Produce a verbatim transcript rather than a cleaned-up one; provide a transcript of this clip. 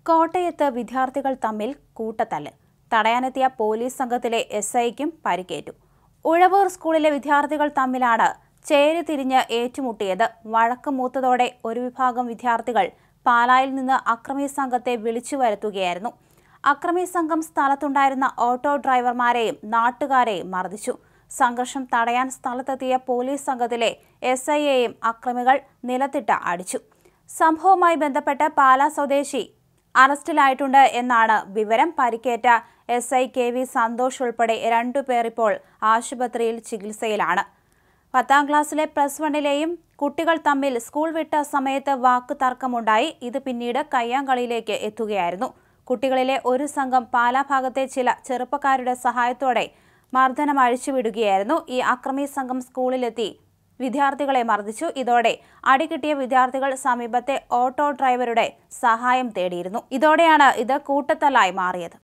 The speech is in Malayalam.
കോട്ടയത്ത് വിദ്യാർത്ഥികൾ തമ്മിൽ കൂട്ടത്തല്ല്. തടയാനെത്തിയ പോലീസ് സംഘത്തിലെ എസ് ഐക്കും പരിക്കേറ്റു. ഉഴവൂർ സ്കൂളിലെ വിദ്യാർത്ഥികൾ തമ്മിലാണ് ചേരിതിരിഞ്ഞ് ഏറ്റുമുട്ടിയത്. വഴക്ക് മൂത്തതോടെ ഒരു വിഭാഗം വിദ്യാർത്ഥികൾ പാലായിൽ നിന്ന് അക്രമി സംഘത്തെ വിളിച്ചു വരുത്തുകയായിരുന്നു. അക്രമി സംഘം സ്ഥലത്തുണ്ടായിരുന്ന ഓട്ടോ ഡ്രൈവർമാരെയും നാട്ടുകാരെയും മർദ്ദിച്ചു. സംഘർഷം തടയാൻ സ്ഥലത്തെത്തിയ പോലീസ് സംഘത്തിലെ എസ് ഐയെയും അക്രമികൾ നിലത്തിട്ട് അടിച്ചു. സംഭവവുമായി ബന്ധപ്പെട്ട് പാലാ സ്വദേശി അറസ്റ്റിലായിട്ടുണ്ട് എന്നാണ് വിവരം. പരിക്കേറ്റ S I K V Santhosh ഉൾപ്പെടെ രണ്ടുപേർ ഇപ്പോൾ ആശുപത്രിയിൽ ചികിത്സയിലാണ്. പത്താം ക്ലാസ്സിലെ പ്ലസ് വണ്ണിലെയും കുട്ടികൾ തമ്മിൽ സ്കൂൾ വിട്ട സമയത്ത് വാക്ക് തർക്കമുണ്ടായി. ഇത് പിന്നീട് കയ്യാങ്കളിയിലേക്ക് എത്തുകയായിരുന്നു. കുട്ടികളിലെ ഒരു സംഘം പാലാ ഭാഗത്തെ ചില ചെറുപ്പക്കാരുടെ സഹായത്തോടെ മർദ്ദനം അഴിച്ചുവിടുകയായിരുന്നു. ഈ അക്രമി സംഘം സ്കൂളിലെത്തി വിദ്യാർത്ഥികളെ മർദ്ദിച്ചു. ഇതോടെ അടികിട്ടിയ വിദ്യാർത്ഥികൾ സമീപത്തെ ഓട്ടോ ഡ്രൈവറുടെ സഹായം തേടിയിരുന്നു. ഇതോടെയാണ് ഇത് കൂട്ടത്തല്ലായി മാറിയത്.